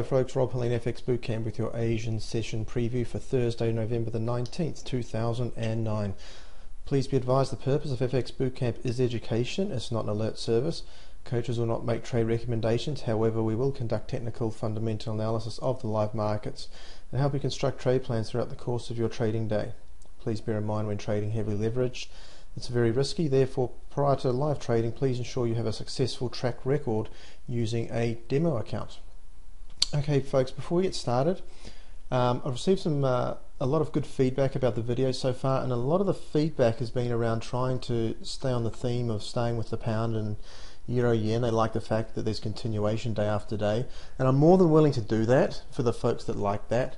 folks, Rob Helene FX Bootcamp with your Asian session preview for Thursday, November the 19th, 2009. Please be advised the purpose of FX Bootcamp is education. It's not an alert service. Coaches will not make trade recommendations. However, we will conduct technical fundamental analysis of the live markets and help you construct trade plans throughout the course of your trading day. Please bear in mind when trading heavily leveraged, it's very risky. Therefore, prior to live trading, please ensure you have a successful track record using a demo account. Okay, folks, before we get started, I've received a lot of good feedback about the video so far, and a lot of the feedback has been around trying to stay on the theme of staying with the pound and euro yen. They like the fact that there's continuation day after day, and I'm more than willing to do that for the folks that like that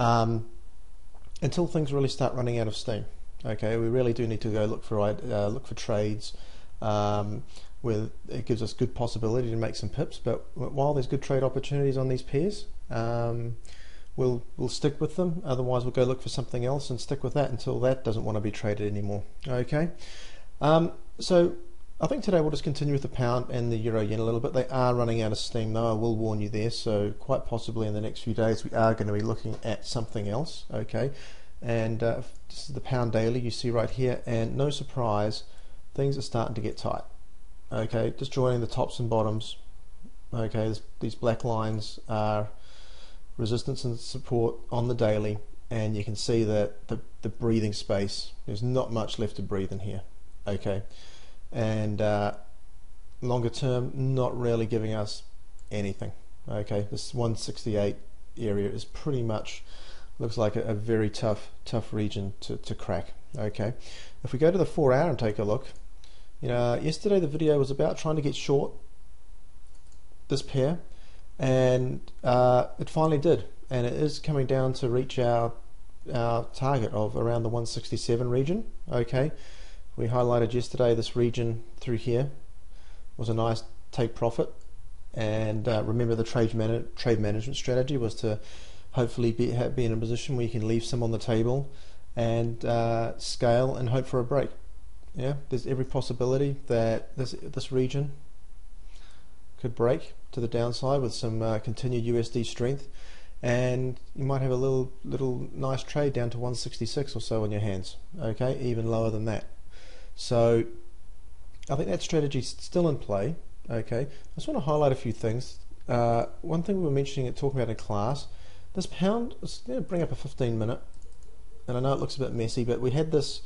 until things really start running out of steam. Okay, we really do need to go look for trades where it gives us good possibility to make some pips. But while there's good trade opportunities on these pairs, we'll stick with them. Otherwise, we'll go look for something else and stick with that until that doesn't want to be traded anymore. Okay, so I think today we'll just continue with the pound and the euro yen a little bit. They are running out of steam, though. I will warn you there. So quite possibly in the next few days, we are going to be looking at something else. Okay. And this is the pound daily you see right here, and no surprise, things are starting to get tight. Okay, just joining the tops and bottoms. Okay, these black lines are resistance and support on the daily, and you can see that the breathing space, there's not much left to breathe in here. Okay, and longer term, not really giving us anything. Okay, this 168 area is pretty much looks like a very tough region to crack. Okay, if we go to the 4 hour and take a look, you know, yesterday the video was about trying to get short this pair, and it finally did, and it is coming down to reach our target of around the 167 region. Okay, we highlighted yesterday this region through here was a nice take profit, and remember the trade management strategy was to hopefully be in a position where you can leave some on the table and scale and hope for a break. Yeah, there's every possibility that this region could break to the downside with some continued USD strength, and you might have a little nice trade down to 166 or so in your hands. Okay, even lower than that. So I think that strategy is still in play. Okay, I just want to highlight a few things. One thing we were mentioning and talking about in class. This pound, let's bring up a 15-minute, and I know it looks a bit messy, but we had this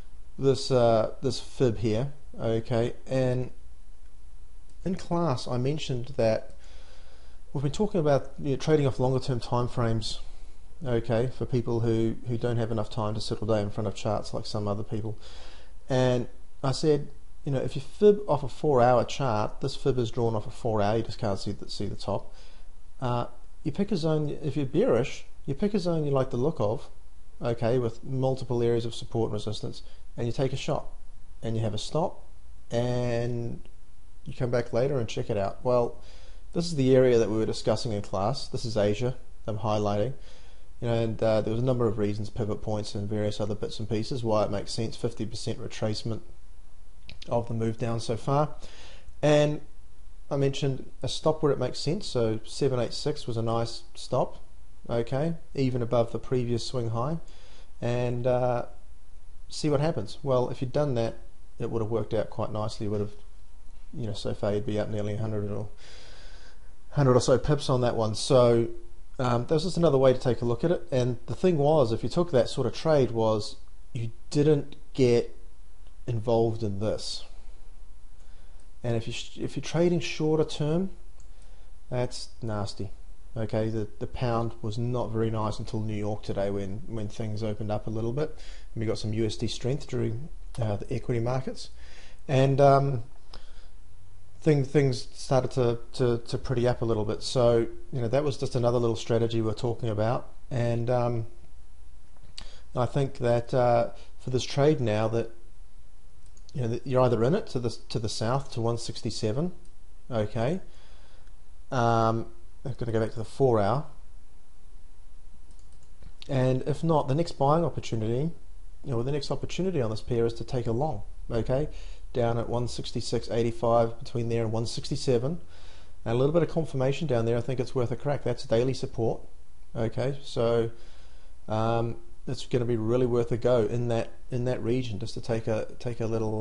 fib here, okay, and in class I mentioned that we've been talking about trading off longer term time frames, okay, for people who don't have enough time to sit all day in front of charts like some other people. And I said, you know, if you fib off a 4 hour chart, this fib is drawn off a 4 hour, you just can't see the top. You pick a zone. If you're bearish, you pick a zone you like the look of, okay, with multiple areas of support and resistance, and you take a shot, and you have a stop, and you come back later and check it out. Well, this is the area that we were discussing in class. This is Asia. I'm highlighting, you know, and there was a number of reasons, pivot points, and various other bits and pieces why it makes sense. 50% retracement of the move down so far, and I mentioned a stop where it makes sense, so 786 was a nice stop, okay, even above the previous swing high, and see what happens. Well, if you'd done that, it would have worked out quite nicely. It would have, you know, so far you'd be up nearly 100 or so pips on that one. So that was just another way to take a look at it. And the thing was, if you took that sort of trade, was you didn't get involved in this. And if you're trading shorter term, that's nasty. Okay, the pound was not very nice until New York today when things opened up a little bit, and we got some USD strength during the equity markets, and things started to pretty up a little bit. So you know, that was just another little strategy we're talking about, and I think that for this trade now that, you know, you're either in it to the south to 167, okay. I'm going to go back to the 4 hour, and if not, the next buying opportunity, you know, the next opportunity on this pair is to take a long, okay, down at 166.85, between there and 167, and a little bit of confirmation down there. I think it's worth a crack. That's daily support. Okay, so it's going to be really worth a go in that region, just to take a little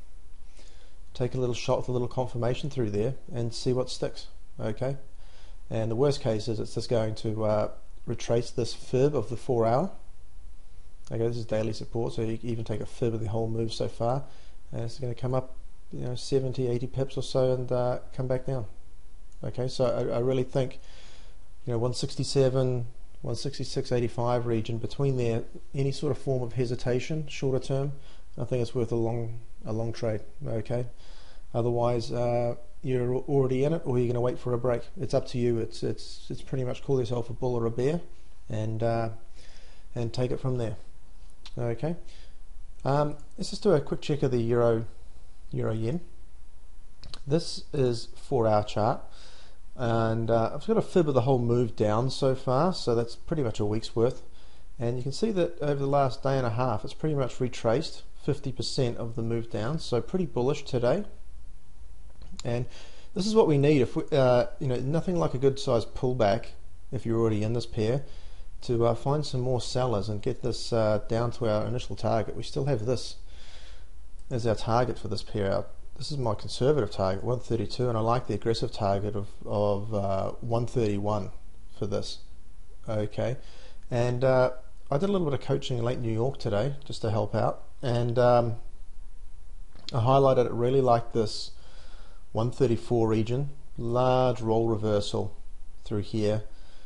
shot with a little confirmation through there and see what sticks. Okay, and the worst case is it's just going to retrace this fib of the 4 hour. Okay, this is daily support, so you can even take a fib of the whole move so far, and it's going to come up, 70-80 pips or so, and come back down. Okay, so I really think 167, 166.85 region, between there, any sort of form of hesitation shorter term, I think it's worth a long trade. Okay, otherwise you're already in it, or you're going to wait for a break. It's up to you. It's pretty much call yourself a bull or a bear, and take it from there. Okay, let's just do a quick check of the euro yen. This is 4 hour chart, and I've got a fib of the whole move down so far, so that's pretty much a week's worth. And you can see that over the last day and a half, it's pretty much retraced 50% of the move down, so pretty bullish today. And this is what we need. If we, nothing like a good sized pullback if you're already in this pair, to find some more sellers and get this down to our initial target. We still have this as our target for this pair. This is my conservative target, 132, and I like the aggressive target of 131 for this. Okay, and I did a little bit of coaching in Lake New York today just to help out, and I highlighted it really like this 134 region, large roll reversal through here,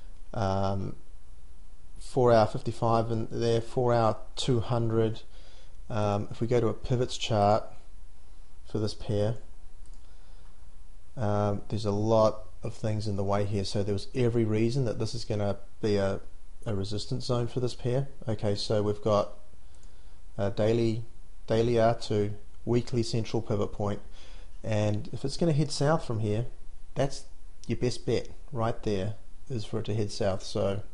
4 hour 55 and there, 4 hour 200. If we go to a pivots chart for this pair, there's a lot of things in the way here, so there was every reason that this is going to be a resistance zone for this pair. Okay, so we've got a daily R2, weekly central pivot point, and if it's going to head south from here, that's your best bet right there, is for it to head south. So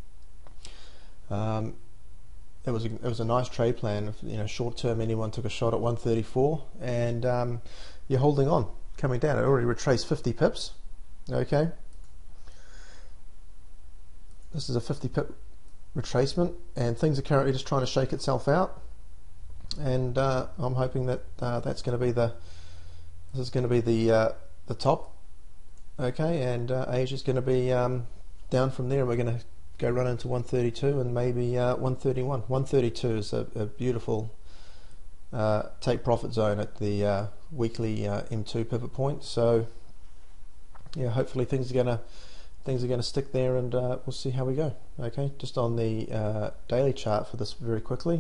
it was a nice trade plan. Short term, anyone took a shot at 134, and you're holding on, coming down. It already retraced 50 pips. Okay, this is a 50 pip retracement, and things are currently just trying to shake itself out. And I'm hoping that this is going to be the top. Okay, and Asia's going to be down from there, and we're going to go run into 132 and maybe 131. 132 is a beautiful take profit zone at the weekly M2 pivot point. So yeah, hopefully things are going to stick there, and we'll see how we go. Okay, just on the daily chart for this very quickly.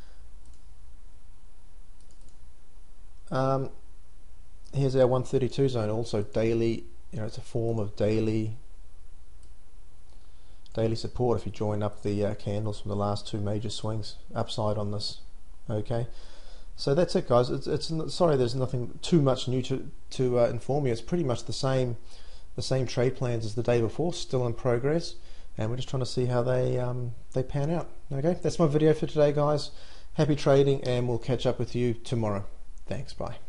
Here's our 132 zone, also daily. It's a form of daily support if you join up the candles from the last two major swings upside on this. Okay, so that's it, guys. It's sorry, there's nothing too much new to inform you. It's pretty much the same trade plans as the day before, still in progress, and we're just trying to see how they pan out. Okay, that's my video for today, guys. Happy trading, and we'll catch up with you tomorrow. Thanks, bye.